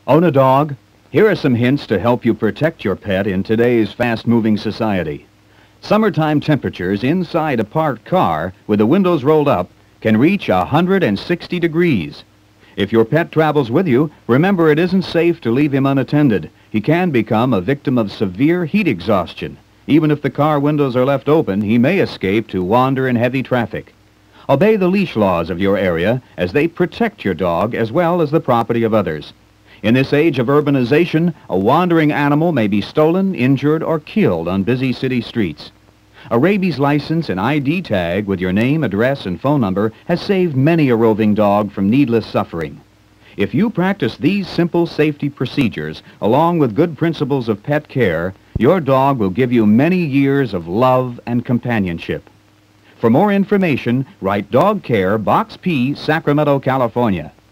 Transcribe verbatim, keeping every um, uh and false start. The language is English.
Own a dog? Here are some hints to help you protect your pet in today's fast-moving society. Summertime temperatures inside a parked car with the windows rolled up can reach one hundred sixty degrees. If your pet travels with you, remember it isn't safe to leave him unattended. He can become a victim of severe heat exhaustion. Even if the car windows are left open, he may escape to wander in heavy traffic. Obey the leash laws of your area as they protect your dog as well as the property of others. In this age of urbanization, a wandering animal may be stolen, injured, or killed on busy city streets. A rabies license and I D tag with your name, address, and phone number has saved many a roving dog from needless suffering. If you practice these simple safety procedures, along with good principles of pet care, your dog will give you many years of love and companionship. For more information, write Dog Care, Box P, Sacramento, California.